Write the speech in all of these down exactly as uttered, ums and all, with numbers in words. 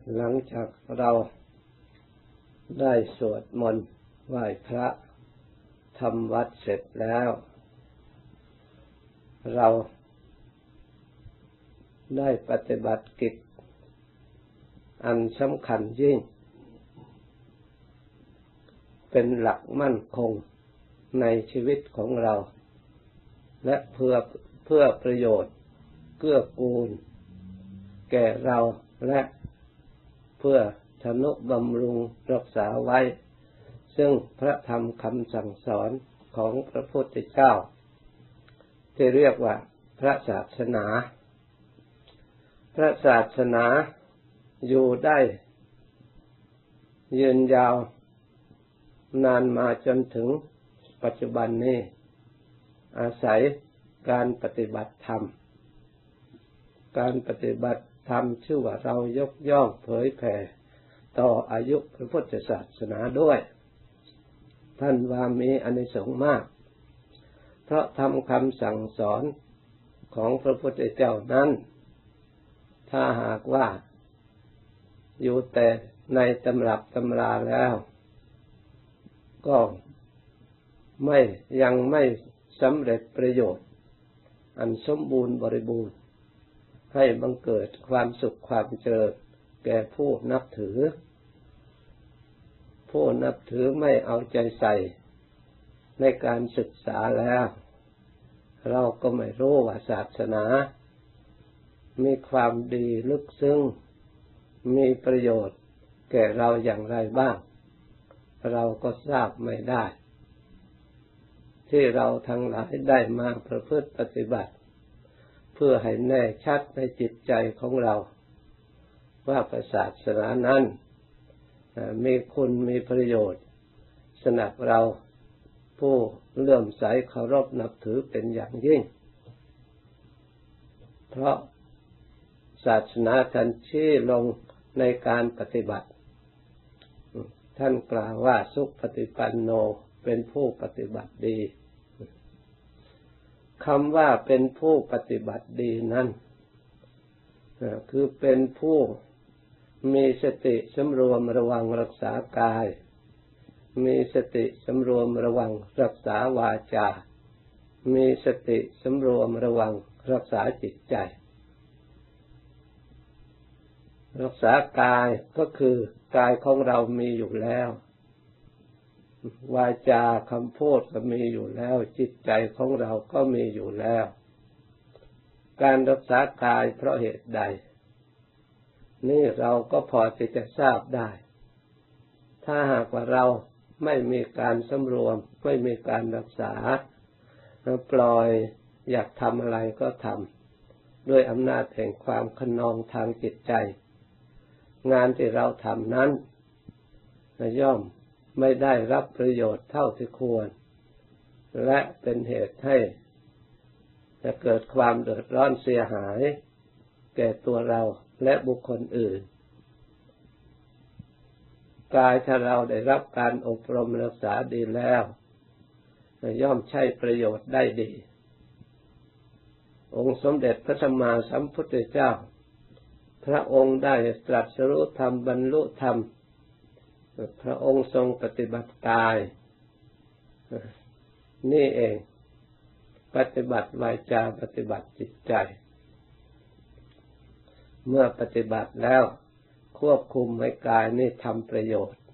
หลังจากเราได้สวดมนต์ไหว้พระทำวัดเสร็จแล้วเราได้ปฏิบัติกิจอันสำคัญยิ่งเป็นหลักมั่นคงในชีวิตของเราและเพื่อเพื่อประโยชน์เกื้อกูลแก่เราและเพื่อทนุบำรุงรักษาไว้ซึ่งพระธรรมคำสั่งสอนของพระพุทธเจ้าที่เรียกว่าพระศาสนาพระศาสนาอยู่ได้ยืนยาวนานมาจนถึงปัจจุบันนี้อาศัยการปฏิบัติธรรมการปฏิบัติธรรมชื่อว่าเรายกย่องเผยแผ่ต่ออายุพระพุทธศาสนาด้วยท่านว่ามีอานิสงส์มากเพราะทำคำสั่งสอนของพระพุทธเจ้านั้นถ้าหากว่าอยู่แต่ในตำรับตำราแล้วก็ไม่ยังไม่สำเร็จประโยชน์อันสมบูรณ์บริบูรณ์ให้บังเกิดความสุขความเจริญแก่ผู้นับถือผู้นับถือไม่เอาใจใส่ในการศึกษาแล้วเราก็ไม่รู้ว่าศาสนามีความดีลึกซึ้งมีประโยชน์แก่เราอย่างไรบ้างเราก็ทราบไม่ได้ที่เราทั้งหลายได้มาประพฤติปฏิบัติเพื่อให้แน่ชัดในจิตใจของเราว่าศาสนานั้นมีคุณมีประโยชน์สำหรับเราผู้เลื่อมใสเคารพนับถือเป็นอย่างยิ่งเพราะศาสนาท่านชี้ลงในการปฏิบัติท่านกล่าวว่าสุปฏิปันโนเป็นผู้ปฏิบัติดีคำว่าเป็นผู้ปฏิบัติดีนั้นคือเป็นผู้มีสติสำรวมระวังรักษากายมีสติสำรวมระวังรักษาวาจามีสติสำรวมระวังรักษาจิตใจรักษากายก็คือกายของเรามีอยู่แล้ววาจาคำพูดก็มีอยู่แล้วจิตใจของเราก็มีอยู่แล้วการรักษากายเพราะเหตุใดนี่เราก็พอที่จะทราบได้ถ้าหากว่าเราไม่มีการสำรวมไม่มีการรักษาปล่อยอยากทำอะไรก็ทำด้วยอำนาจแห่งความขนองทางจิตใจงานที่เราทำนั้นย่อมไม่ได้รับประโยชน์เท่าที่ควรและเป็นเหตุให้จะเกิดความเดือดร้อนเสียหายแก่ตัวเราและบุคคลอื่นกายถ้าเราได้รับการอบรมรักษาดีแล้วย่อมใช้ประโยชน์ได้ดีองค์สมเด็จพระสัมมาสัมพุทธเจ้าพระองค์ได้ตรัสรู้ธรรมบรรลุธรรมพระองค์ทรงปฏิบัติกายนี่เองปฏิบัติวาจาปฏิบัติจิตใจเมื่อปฏิบัติแล้วควบคุมให้กายนี่ทำประโยชน์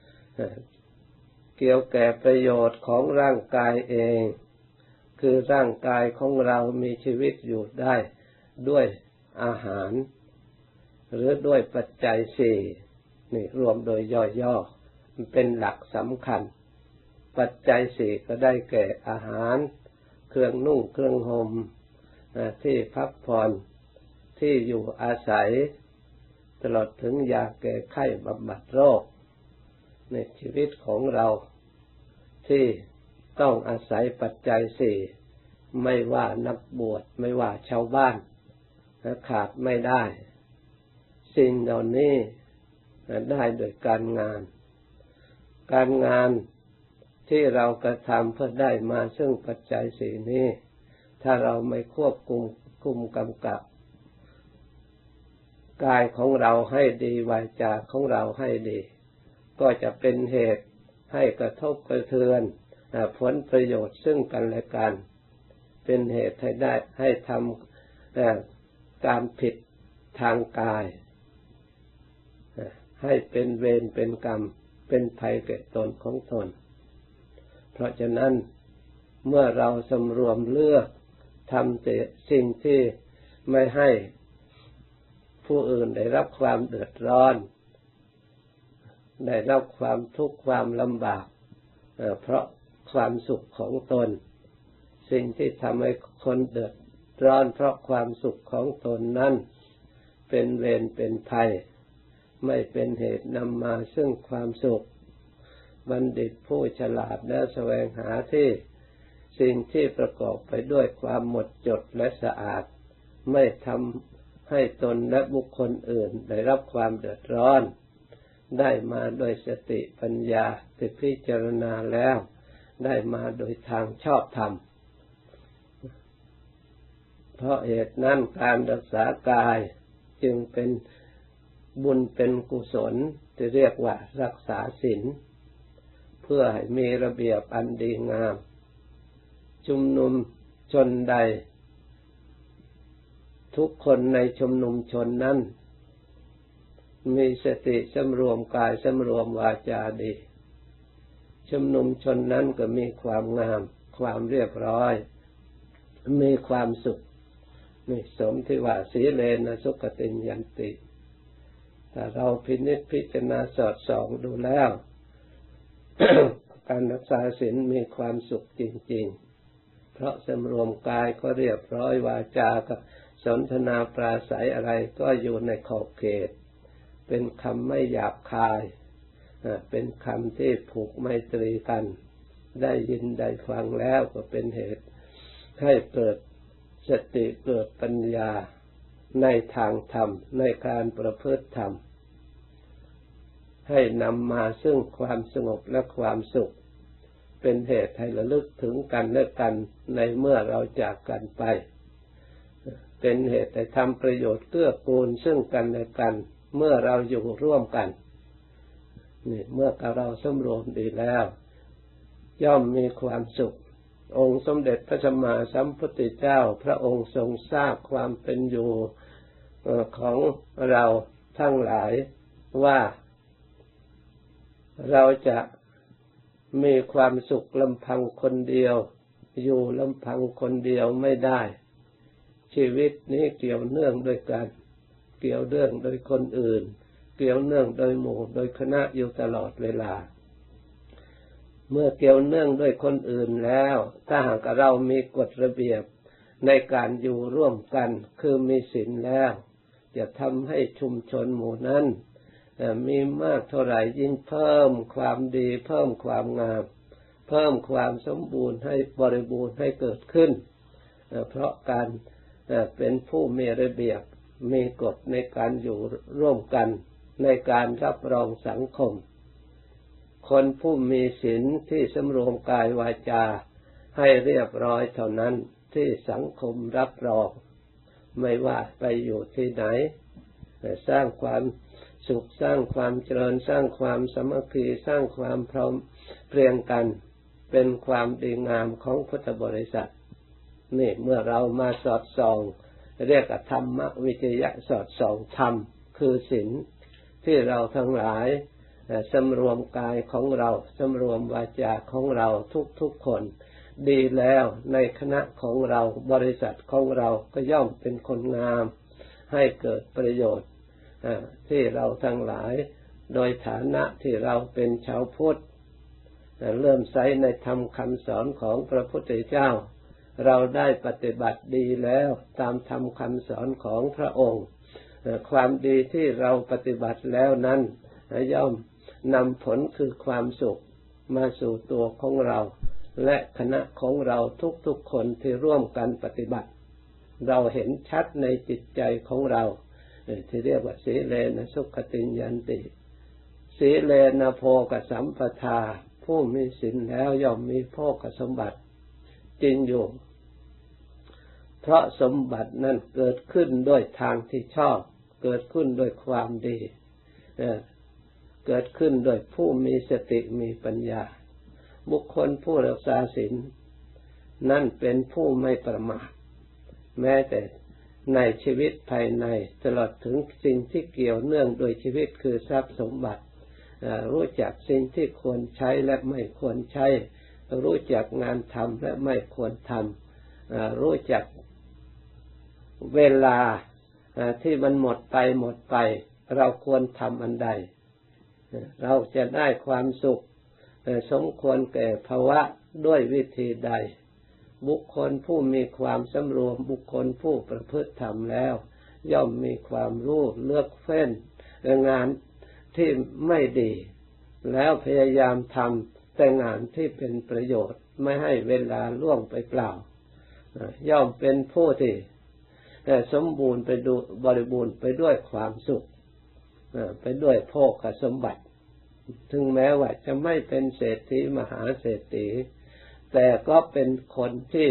เกี่ยวแก่ประโยชน์ของร่างกายเองคือร่างกายของเรามีชีวิตอยู่ได้ด้วยอาหารหรือด้วยปัจจัยสี่นี่รวมโดยย่อๆมันเป็นหลักสำคัญปัจจัยสี่ก็ได้แก่อาหารเครื่องนุ่งเครื่องห่มที่พักผ่อนที่อยู่อาศัยตลอดถึงยาแก้ไข้บำบัดโรคในชีวิตของเราที่ต้องอาศัยปัจจัยสี่ไม่ว่านักบวชไม่ว่าชาวบ้านขาดไม่ได้สิ่งเหล่านี้ได้โดยการงานการงานที่เรากระทำเพื่อได้มาซึ่งปัจจัยสี่นี้ถ้าเราไม่ควบคุมคุมกำกับกายของเราให้ดีวาจาของเราให้ดีก็จะเป็นเหตุให้กระทบกระเทือนผลประโยชน์ซึ่งกันและกันเป็นเหตุให้ได้ให้ทำการผิดทางกายให้เป็นเวรเป็นกรรมเป็นภัยแก่ตนของตนเพราะฉะนั้นเมื่อเราสำรวมเลือกทำแต่สิ่งที่ไม่ให้ผู้อื่นได้รับความเดือดร้อนได้รับความทุกข์ความลำบากเพราะความสุขของตนสิ่งที่ทำให้คนเดือดร้อนเพราะความสุขของตนนั้นเป็นเวรเป็นภัยไม่เป็นเหตุนำมาซึ่งความสุขบัณฑิตผู้ฉลาดและแสวงหาที่สิ่งที่ประกอบไปด้วยความหมดจดและสะอาดไม่ทำให้ตนและบุคคลอื่นได้รับความเดือดร้อนได้มาโดยสติปัญญาที่พิจารณาแล้วได้มาโดยทางชอบธรรมเพราะเหตุนั้นการรักษากายจึงเป็นบุญเป็นกุศลที่เรียกว่ารักษาศีลเพื่อให้มีระเบียบอันดีงามชุมนุมชนใดทุกคนในชุมนุมชนนั้นมีสติสำรวมกายสำรวมวาจาดีชุมนุมชนนั้นก็มีความงามความเรียบร้อยมีความสุขนี่สมที่ว่าสีเลนะสุขติยันติถ้าเราพินิจพิจารณาสอดส่องดูแล้ว การรักษาศีลมีความสุขจริงๆเพราะสำรวมกายก็เรียบร้อยวาจาก็สนทนาปราศัยอะไรก็อยู่ในขอบเขตเป็นคำไม่หยาบคายเป็นคำที่ผูกไมตรีกันได้ยินได้ฟังแล้วก็เป็นเหตุให้เกิดสติเกิดปัญญาในทางธรรมในการประพฤติธรรมให้นำมาซึ่งความสงบและความสุขเป็นเหตุให้ระลึกถึงกันและกันในเมื่อเราจากกันไปเป็นเหตุให้ทำประโยชน์เกื้อกูลซึ่งกันและกันเมื่อเราอยู่ร่วมกันนี่เมื่อเราสำรวมดีแล้วย่อมมีความสุของค์สมเด็จพระสัมมาสัมพุทธเจ้าพระองค์ทรงทราบความเป็นอยู่ของเราทั้งหลายว่าเราจะมีความสุขลำพังคนเดียวอยู่ลำพังคนเดียวไม่ได้ชีวิตนี้เกี่ยวเนื่องด้วยกันเกี่ยวเนื่องโดยคนอื่นเกี่ยวเนื่องโดยหมู่โดยคณะอยู่ตลอดเวลาเมื่อเกี่ยวเนื่องด้วยคนอื่นแล้วถ้าหากเรามีกฎระเบียบในการอยู่ร่วมกันคือมีศีลแล้วจะทำให้ชุมชนหมู่นั้นมีมากเท่าไหร่ยิ่งเพิ่มความดีเพิ่มความงามเพิ่มความสมบูรณ์ให้บริบูรณ์ให้เกิดขึ้นเพราะการเป็นผู้มีระเบียบมีกฎในการอยู่ร่วมกันในการรับรองสังคมคนผู้มีศีลที่สำรวมกายวาจาให้เรียบร้อยเท่านั้นที่สังคมรับรองไม่ว่าไปอยู่ที่ไหนสร้างความสุขสร้างความเจริญสร้างความสามัคคีสร้างความพร้อมเพรียงกันเป็นความดีงามของพุทธบริษัทนี่เมื่อเรามาสอดส่องเรียกว่าธรรมวิจยะสอดส่องธรรมคือศีลที่เราทั้งหลายสำรวมกายของเราสำรวมวาจาของเราทุกๆคนดีแล้วในคณะของเราบริษัทของเราก็ย่อมเป็นคนงามให้เกิดประโยชน์ที่เราทั้งหลายโดยฐานะที่เราเป็นชาวพุทธเริ่มใช้ในธรรมคำสอนของพระพุทธเจ้าเราได้ปฏิบัติดีแล้วตามธรรมคำสอนของพระองค์ความดีที่เราปฏิบัติแล้วนั้นย่อมนำผลคือความสุขมาสู่ตัวของเราและคณะของเราทุกๆคนที่ร่วมกันปฏิบัติเราเห็นชัดในจิตใจของเราที่เรียกว่าสีเลนะสุขติยันติสีเลนะโภคสัมปทาผู้มีศีลแล้วย่อมมีโภคสมบัติจริงอยู่เพราะสมบัตินั้นเกิดขึ้นด้วยทางที่ชอบเกิดขึ้นด้วยความดีเกิดขึ้นโดยผู้มีสติมีปัญญาบุคคลผู้รักษาศีลนั่นเป็นผู้ไม่ประมาทแม้แต่ในชีวิตภายในตลอดถึงสิ่งที่เกี่ยวเนื่องโดยชีวิตคือทรัพย์สมบัติรู้จักสิ่งที่ควรใช้และไม่ควรใช้รู้จักงานทำและไม่ควรทำรู้จักเวลาที่มันหมดไปหมดไปเราควรทำอันใดเราจะได้ความสุขสมควรแก่ภาวะด้วยวิธีใดบุคคลผู้มีความสำรวมบุคคลผู้ประพฤติธรรมแล้วย่อมมีความรู้เลือกเฟ้นงานที่ไม่ดีแล้วพยายามทำแต่งานที่เป็นประโยชน์ไม่ให้เวลาล่วงไปเปล่าย่อมเป็นผู้ที่สมบูรณ์ไปดูบริบูรณ์ไปด้วยความสุขไปด้วยโภคสมบัติถึงแม้ว่าจะไม่เป็นเศรษฐีมหาเศรษฐีแต่ก็เป็นคนที่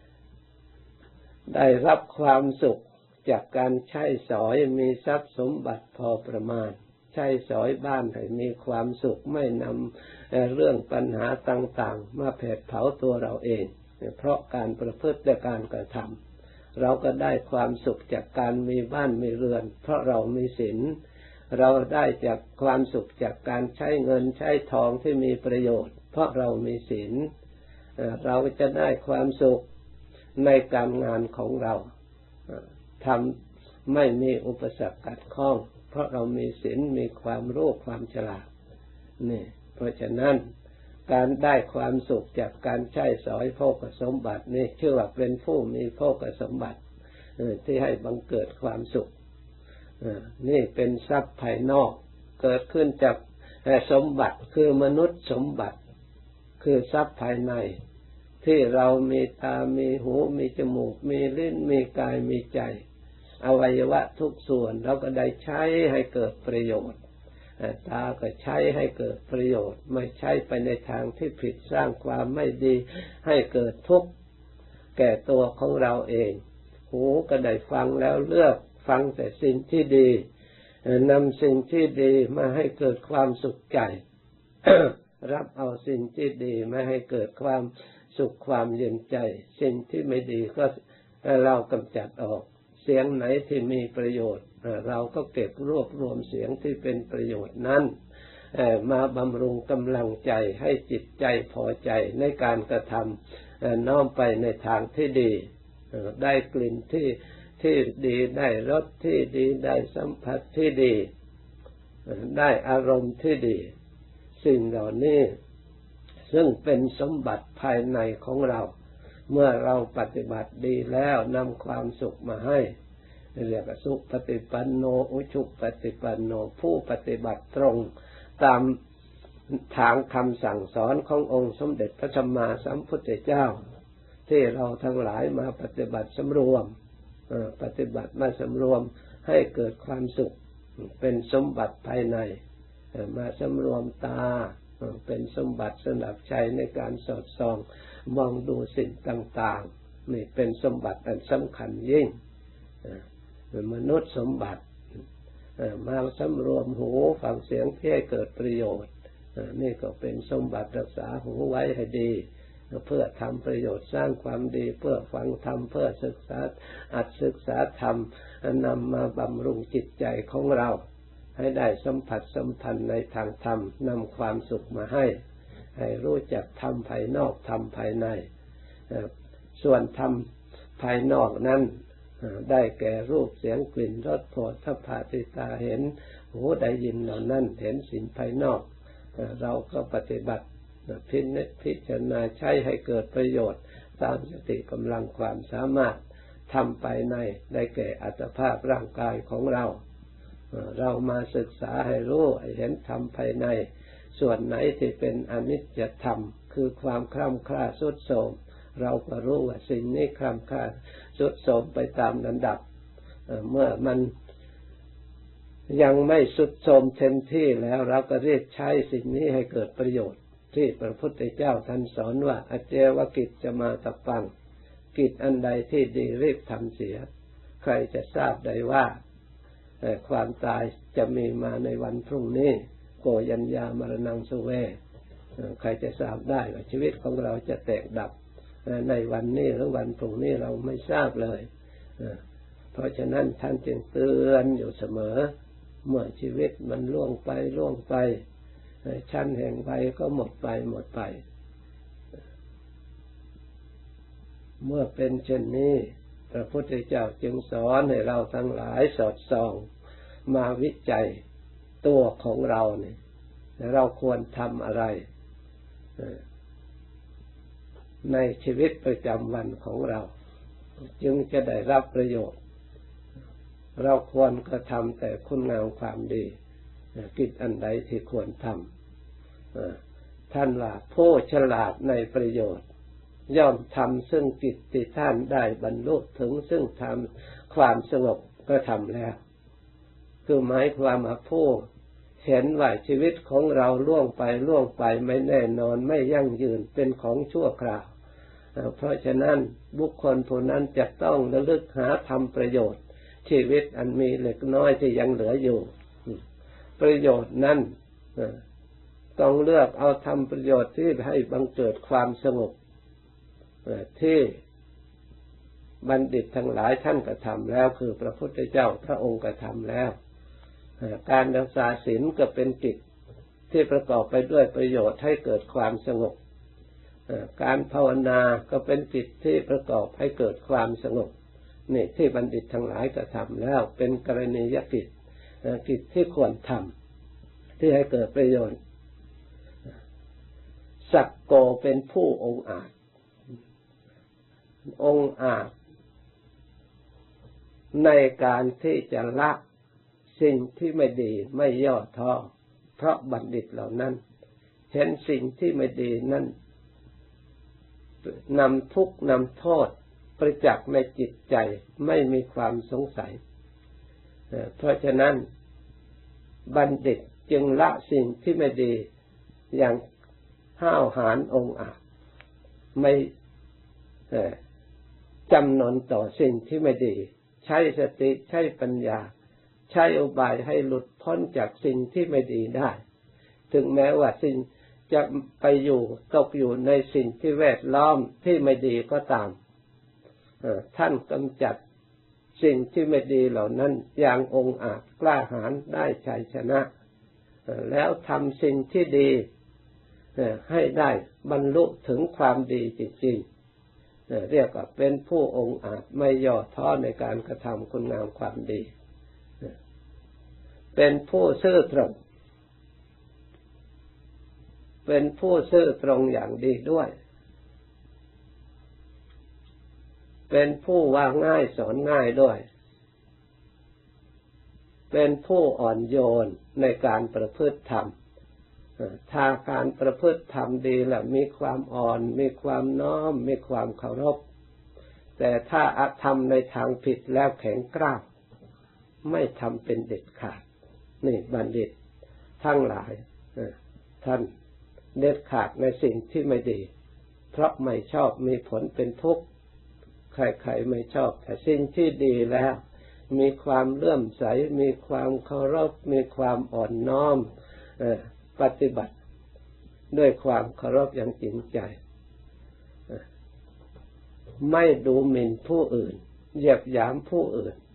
ได้รับความสุขจากการใช้สอยมีทรัพย์สมบัติพอประมาณใช้สอยบ้านให้มีความสุขไม่นำเรื่องปัญหาต่างๆมาเผดเผาตัวเราเองเพราะการประพฤติและการกระทำเราก็ได้ความสุขจากการมีบ้านมีเรือนเพราะเรามีศีลเราได้จากความสุขจากการใช้เงินใช้ทองที่มีประโยชน์เพราะเรามีศีลเราจะได้ความสุขในการงานของเราทำไม่มีอุปสรรคขัดข้องเพราะเรามีศีลมีความรู้ความฉลาดนี่เพราะฉะนั้นการได้ความสุขจากการใช้สอยโภคสมบัตินี่ชื่อว่าเป็นผู้มีโภคสมบัติที่ให้บังเกิดความสุขนี่เป็นทรัพย์ภายนอกเกิดขึ้นจากสมบัติคือมนุษย์สมบัติคือทรัพย์ภายในที่เรามีตามีหูมีจมูกมีลิ้นมีกายมีใจอวัยวะทุกส่วนเราก็ได้ใช้ให้เกิดประโยชน์ตาก็ใช้ให้เกิดประโยชน์ไม่ใช้ไปในทางที่ผิดสร้างความไม่ดีให้เกิดทุกข์แก่ตัวของเราเองหูก็ได้ฟังแล้วเลือกฟังแต่สิ่งที่ดีนำสิ่งที่ดีมาให้เกิดความสุขใจ รับเอาสิ่งที่ดีมาให้เกิดความสุขความเย็นใจสิ่งที่ไม่ดีก็เรากำจัดออกเสียงไหนที่มีประโยชน์เราก็เก็บรวบรวมเสียงที่เป็นประโยชน์นั้นมาบำรุงกำลังใจให้จิตใจพอใจในการกระทำน้อมไปในทางที่ดีได้กลิ่นที่ที่ดีได้รสที่ดีได้สัมผัสที่ดีได้อารมณ์ที่ดีสิ่งเหล่านี้ซึ่งเป็นสมบัติภายในของเราเมื่อเราปฏิบัติดีแล้วนำความสุขมาให้เรียกว่าสุปฏิปันโนอุชุปฏิปันโนผู้ปฏิบัติตรงตามทางคำสั่งสอนขององค์สมเด็จพระสัมมาสัมพุทธเจ้าที่เราทั้งหลายมาปฏิบัติสำรวมปฏิบัติมาสำรวมให้เกิดความสุขเป็นสมบัติภายในมาสำรวมตาเป็นสมบัติสำหรับใช้ในการสอดส่องมองดูสิ่งต่างๆนี่เป็นสมบัติอันสำคัญยิ่งมนุษย์สมบัติมาสำรวมหูฟังเสียงที่ให้เกิดประโยชน์นี่ก็เป็นสมบัติรักษาหูไว้ให้ดีเพื่อทำประโยชน์สร้างความดีเพื่อฟังธรรมเพื่อศึกษาอัดศึกษาธรรมนำมาบำรุงจิตใจของเราให้ได้สัมผัสสัมพันธ์ในทางธรรมนำความสุขมาให้ให้รู้จักธรรมภายนอกธรรมภายในส่วนธรรมภายนอกนั้นได้แก่รูปเสียงกลิ่นรสโผฏฐัพพะที่ตาเห็นหูได้ยินเหล่านั้นเห็นสิ่งภายนอกเราก็ปฏิบัติพิจพิจารณาใช้ให้เกิดประโยชน์ตามสติกำลังความสามารถทำภายในได้แก่อัตภาพร่างกายของเราเรามาศึกษาให้รู้ให้เห็นธรรมภายในส่วนไหนที่เป็นอนิจจธรรมคือความคล่ำคล้าทรุดโทรมเราก็รู้ว่าสิ่งนี้คล่ำคล้าทรุดโทรมไปตามลำดับเมื่อมันยังไม่ทรุดโทรมเต็มที่แล้วเราก็เรียกใช้สิ่งนี้ให้เกิดประโยชน์ที่พระพุทธเจ้าท่านสอนว่าอเจวกิจจะมาตะปังกิจอันใดที่ดีรีบทำเสียใครจะทราบได้ว่าความตายจะมีมาในวันพรุ่งนี้โกยัญญามรณังสุเวใครจะทราบได้ว่าชีวิตของเราจะแตกดับในวันนี้หรือวันพรุ่งนี้เราไม่ทราบเลยเพราะฉะนั้นท่านจึงเตือนอยู่เสมอเมื่อชีวิตมันล่วงไปล่วงไปชั้นแห่งวัยก็หมดไปหมดไปเมื่อเป็นเช่นนี้พระพุทธเจ้าจึงสอนให้เราทั้งหลายสอดส่องมาวิจัยตัวของเราเนี่ยเราควรทำอะไรในชีวิตประจำวันของเราจึงจะได้รับประโยชน์เราควรกระทำแต่คุณงามความดีกิจอันใดที่ควรทำท่านว่าผู้ฉลาดในประโยชน์ย่อมทำซึ่งกิจที่ท่านได้บรรลุถึงซึ่งทำความสงบก็ทำแล้วคือหมายความว่าผู้เห็นว่าชีวิตของเราล่วงไปล่วงไปไม่แน่นอนไม่ยั่งยืนเป็นของชั่วคราวเพราะฉะนั้นบุคคลผู้นั้นจะต้องระลึกหาทำประโยชน์ชีวิตอันมีเล็กน้อยที่ยังเหลืออยู่ประโยชน์นั้นต้องเลือกเอาทำประโยชน์ที่ให้บังเกิดความสงบที่บัณฑิตทั้งหลายท่านกระทำแล้วคือพระพุทธเจ้าพระองค์กระทำแล้วการรักษาศีลก็เป็นกิจที่ประกอบไปด้วยประโยชน์ให้เกิดความสงบการภาวนาก็เป็นกิจที่ประกอบให้เกิดความสงบนี่ที่บัณฑิตทั้งหลายกระทำแล้วเป็นกรณียกิจกิจที่ควรทำที่ให้เกิดประโยชน์สักโกเป็นผู้องอาจองอาจในการที่จะละสิ่งที่ไม่ดีไม่ย่อท้อเพราะบัณฑิตเหล่านั้นเห็นสิ่งที่ไม่ดีนั้นนำทุกข์นำโทษประจักษ์ในจิตใจไม่มีความสงสัยเพราะฉะนั้นบัณฑิตจึงละสิ่งที่ไม่ดีอย่างห้าวหาญองอาจไม่จำนนต่อสิ่งที่ไม่ดีใช้สติใช้ปัญญาใช้อุบายให้หลุดพ้นจากสิ่งที่ไม่ดีได้ถึงแม้ว่าสิ่งจะไปอยู่ตกอยู่ในสิ่งที่แวดล้อมที่ไม่ดีก็ตามท่านกำจัดสิ่งที่ไม่ดีเหล่านั้นอย่างองอาจกล้าหาญได้ชัยชนะแล้วทำสิ่งที่ดีให้ได้บรรลุถึงความดีจริงๆเรียกว่าเป็นผู้องอาจไม่ย่อท้อในการกระทำคุณงามความดีเป็นผู้ซื่อตรงเป็นผู้ซื่อตรงอย่างดีด้วยเป็นผู้ว่าง่ายสอนง่ายด้วยเป็นผู้อ่อนโยนในการประพฤติธรรมถ้าการประพฤติธรรมดีแล้วมีความอ่อนมีความน้อมมีความเคารพแต่ถ้าอาธรรมในทางผิดแล้วแข็งกร้าวไม่ทำเป็นเด็ดขาดนี่บัณฑิตทั้งหลายท่านเด็ดขาดในสิ่งที่ไม่ดีเพราะไม่ชอบมีผลเป็นทุกข์ใครๆไม่ชอบแต่สิ่งที่ดีแล้วมีความเลื่อมใสมีความเคารพมีความอ่อนน้อมปฏิบัติด้วยความเคารพอย่างจริงใจไม่ดูหมิ่นผู้อื่นเหยียดหยามผู้อื่น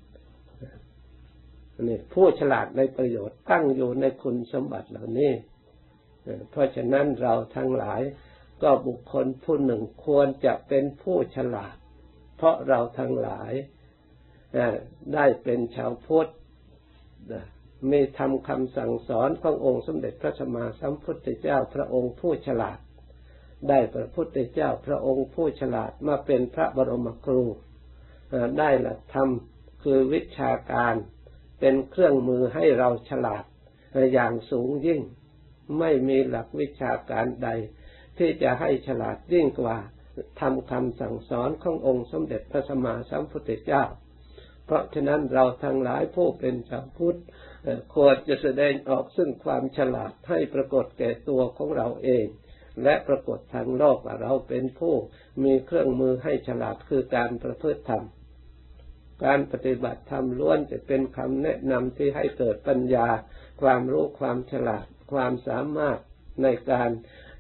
นี่ผู้ฉลาดในประโยชน์ตั้งอยู่ในคุณสมบัติเหล่านี้เพราะฉะนั้นเราทั้งหลายก็บุคคลผู้หนึ่งควรจะเป็นผู้ฉลาดเพราะเราทั้งหลายได้เป็นชาวพุทธมีธรรมคำสั่งสอนขององค์สมเด็จพระสัมมาสัมพุทธเจ้าพระองค์ผู้ฉลาดได้พระพุทธเจ้าพระองค์ผู้ฉลาดมาเป็นพระบรมครูได้หลักธรรมคือวิชาการเป็นเครื่องมือให้เราฉลาดอย่างสูงยิ่งไม่มีหลักวิชาการใดที่จะให้ฉลาดยิ่งกว่าทำคำสั่งสอนขององค์สมเด็จพระสัมมาสัมพุทธเจ้าเพราะฉะนั้นเราทั้งหลายผู้เป็นชาวพุทธควรจะแสดงออกซึ่งความฉลาดให้ปรากฏแก่ตัวของเราเองและปรากฏทางโลกว่าเราเป็นผู้มีเครื่องมือให้ฉลาดคือการประพฤติธรรมการปฏิบัติธรรมล้วนจะเป็นคำแนะนำที่ให้เกิดปัญญาความรู้ความฉลาดความสามารถในการ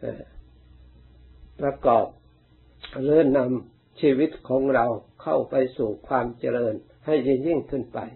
ประกอบหรือนำชีวิตของเราเข้าไปสู่ความเจริญให้ยิ่งขึ้นไป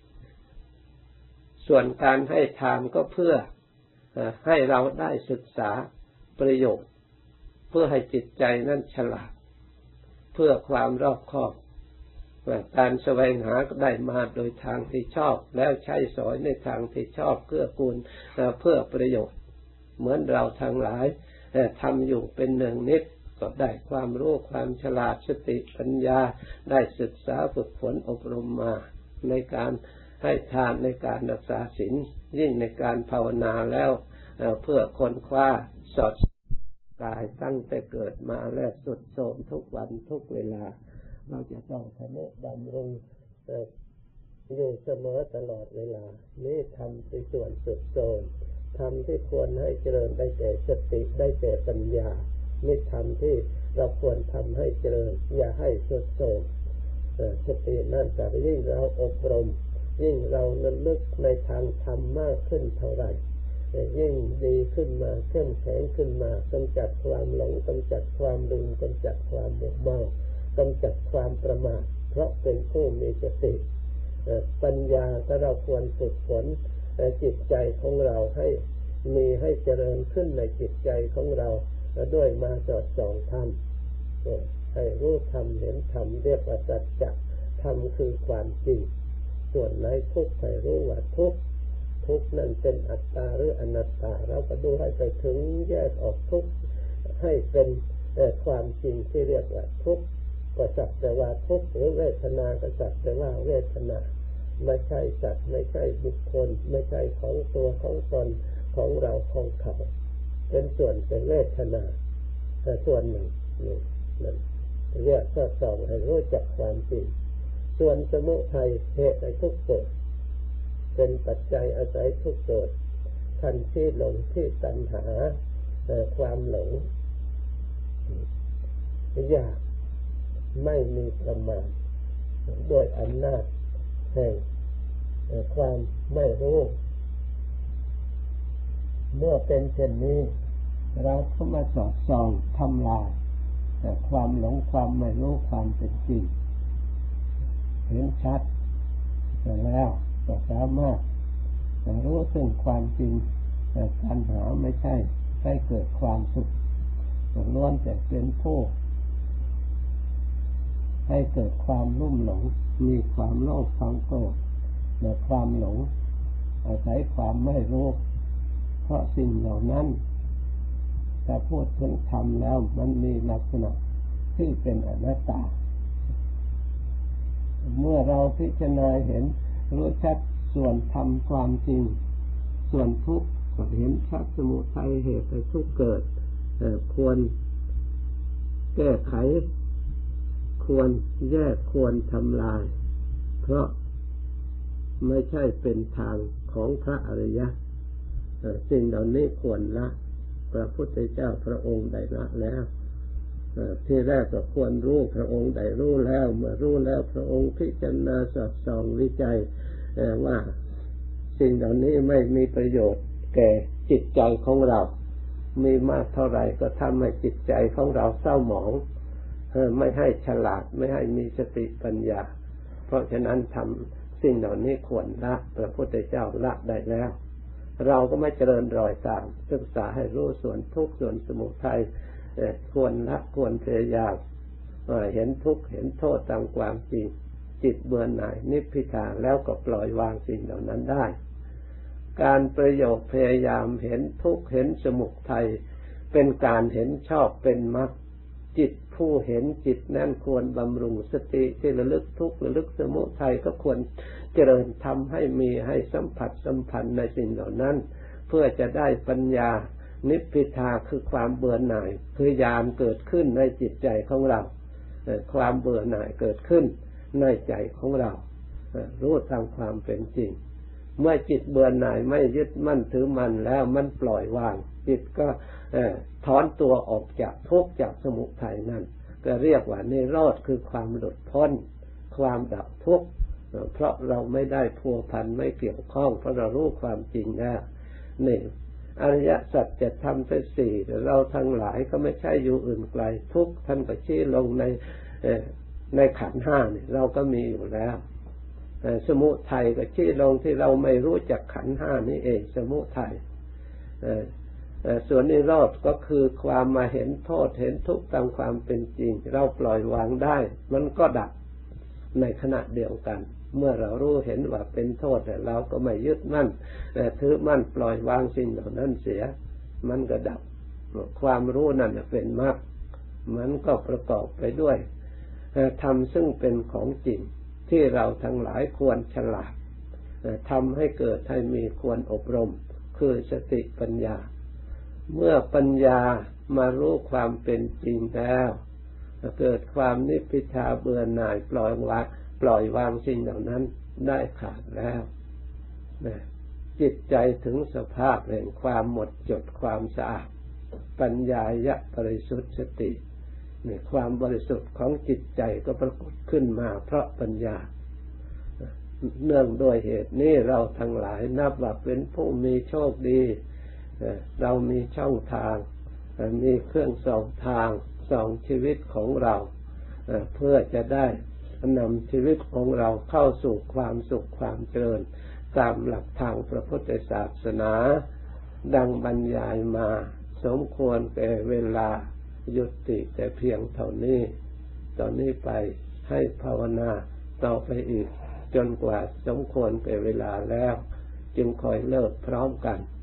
ส่วนการให้ทานก็เพื่อให้เราได้ศึกษาประโยชน์เพื่อให้จิตใจนั้นฉลาดเพื่อความรอบคอบการแสวงหาก็ได้มาโดยทางที่ชอบแล้วใช้สอยในทางที่ชอบเพื่อกูลเพื่อประโยชน์เหมือนเราทั้งหลายทำอยู่เป็นหนึ่งนิดก็ได้ความรู้ความฉลาดสติปัญญาได้ศึกษาฝึกฝนอบรมมาในการให้ทานในการรักษาศีลยิ่งในการภาวนาแล้วเพื่อค้นคว้าสอดกายตั้งแต่เกิดมาและสุดโทรมทุกวันทุกเวลาเราจะต้องทำให้ดำรงอยู่เสมอตลอดเวลานี้ทำในส่วนสุดโทรมทำที่ควรให้เจริญได้แก่สติได้แก่ปัญญานี่ทำที่เราควรทำให้เจริญอย่าให้สุดโทรมสตินั่นแต่ยิ่งเราอบรมยิ่งเราระลึกในทางธรรมมากขึ้นเท่าไหร่ยิ่งดีขึ้นมาเข้มแข็งขึ้นมากำจัดความหลงกำจัดความลืมกำจัดความบกพร่องกำจัดความประมาทเพราะเป็นผู้มีสติปัญญาก็เราควรฝึกฝนจิตใจของเราให้มีให้เจริญขึ้นในจิตใจของเราด้วยมาสอดส่องธรรมให้รู้ธรรมเห็นธรรมเรียกว่าสัจจะธรรมคือความจริงส่วนไหนทุกข์ให้รู้ว่าทุกข์ทุกข์นั่นเป็นอัตตาหรืออนัตตาเราก็ดูให้ไปถึงแยกออกทุกข์ให้เป็นความจริงที่เรียกว่าทุกข์ก็สักแต่ว่าทุกข์หรือเวทนาก็สักแต่ว่าเวทนาไม่ใช่สัตว์ไม่ใช่บุคคลไม่ใช่ของตัวของตนของเราของเขาเป็นส่วนเป็นเวทนาแต่ส่วนหนึ่งนี่นั่นเรียกข้อสองให้รู้จักความจริงส่วนสมุทัยเหตุให้ทุกข์เกิดเป็นปัจจัยอาศัยทุกข์เกิดทันที่หลงที่ตัณหาความหลงอยากไม่มีประมาณโดยอำนาจแห่งความไม่รู้เมื่อเป็นเช่นนี้เราเข้ามาสอดส่องทำลายความหลงความไม่รู้ความเป็นจริงเห็นชัดแล้วก็สามารถรู้ซึ่งความจริงปัญหาไม่ใช่ให้เกิดความสุขล้วนแต่เป็นผู้ให้เกิดความลุ่มหลงมีความโลภความโกรธและความหลงอาศัยความไม่รู้เพราะสิ่งเหล่านั้นถ้าพูดถึงธรรมแล้วมันมีลักษณะที่เป็นอนัตตาเมื่อเราพิจารณาเห็นรู้ชัดส่วนธรรมความจริงส่วนทุกข์ก็เห็นชัดสมุทัยเหตุให้ทุกข์เกิดควรแก้ไขควรแยกควรทำลายเพราะไม่ใช่เป็นทางของพระอริยะสิ่งเหล่านี้ควรละพระพุทธเจ้าพระองค์ได้ละแล้วที่แรกก็ควรรู้พระองค์ได้รู้แล้วเมื่อรู้แล้วพระองค์พิจารณาสอดส่องวิจัยว่าสิ่งเหล่านี้ไม่มีประโยชน์แก่จิตใจของเรามีมากเท่าไหร่ก็ทำให้จิตใจของเราเศร้าหมองไม่ให้ฉลาดไม่ให้มีสติปัญญาเพราะฉะนั้นทำสิ่งเหล่านี้ควรละพระพุทธเจ้าละได้แล้วเราก็ไม่เจริญรอยตามศึกษาให้รู้ส่วนทุกข์ส่วนสมุทัยควรละควรพยายามเห็นทุกข์เห็นโทษตามความจริงจิตเบื่อหน่ายนิพพิทาแล้วก็ปล่อยวางสิ่งเหล่านั้นได้การประโยชน์พยายามเห็นทุกข์เห็นสมุทัยเป็นการเห็นชอบเป็นมรรคจิตผู้เห็นจิตนั้นควรบำรุงสติที่ระลึกทุกข์ระลึกสมุทัยก็ควรเจริญทำให้มีให้สัมผัสสัมพันธ์ในสิ่งเหล่านั้นเพื่อจะได้ปัญญานิพพิทาคือความเบื่อหน่ายคือญาณเกิดขึ้นในจิตใจของเราความเบื่อหน่ายเกิดขึ้นในใจของเรารู้ตามความเป็นจริงเมื่อจิตเบื่อหน่ายไม่ยึดมั่นถือมั่นแล้วมันปล่อยวางจิตก็ถอนตัวออกจากทุกข์จากสมุทัยนั่นก็เรียกว่านิโรธคือความหลุดพ้นความดับทุกข์เพราะเราไม่ได้พัวพันไม่เกี่ยวข้องเพราะเรารู้ความจริงแล้วนี่อริยสัจจะทำเป็นสี่เราทั้งหลายก็ไม่ใช่อยู่อื่นไกลทุกท่านก็ชี้ลงในในขันธ์ห้าเนี่ยเราก็มีอยู่แล้วสมุทัยก็ชี้ลงที่เราไม่รู้จักขันธ์ห้านี่เองสมุทัยส่วนนิโรธก็คือความมาเห็นโทษเห็นทุกข์ตามความเป็นจริงเราปล่อยวางได้มันก็ดับในขณะเดียวกันเมื่อเรารู้เห็นว่าเป็นโทษแต่เราก็ไม่ยึดมั่นแต่ถือมั่นปล่อยวางสิ่งเหล่านั้นเสียมันก็ดับความรู้นั่นเป็นมรรคมันก็ประกอบไปด้วยธรรมซึ่งเป็นของจริงที่เราทั้งหลายควรฉลาดทำให้เกิดให้มีควรอบรมคือสติปัญญาเมื่อปัญญามารู้ความเป็นจริงแล้วเกิดความนิพพิทาเบื่อหน่ายปล่อยวางปล่อยวางสิ่งเหล่านั้นได้ขาดแล้วจิตใจถึงสภาพแห่งความหมดจดความสะอาดปัญญายะบริสุทธิ์สตินี่ความบริสุทธิ์ของจิตใจก็ปรากฏขึ้นมาเพราะปัญญาเนื่องด้วยเหตุนี้เราทั้งหลายนับว่าเป็นผู้มีโชคดีเรามีช่องทางมีเครื่องส่องทางส่องชีวิตของเราเพื่อจะได้นำชีวิตของเราเข้าสู่ความสุขความเจริญตามหลักทางพระพุทธศาสนาดังบรรยายมาสมควรแก่เวลายุติแต่เพียงเท่านี้ตอนนี้ไปให้ภาวนาต่อไปอีกจนกว่าสมควรแก่เวลาแล้วจึงคอยเลิกพร้อมกัน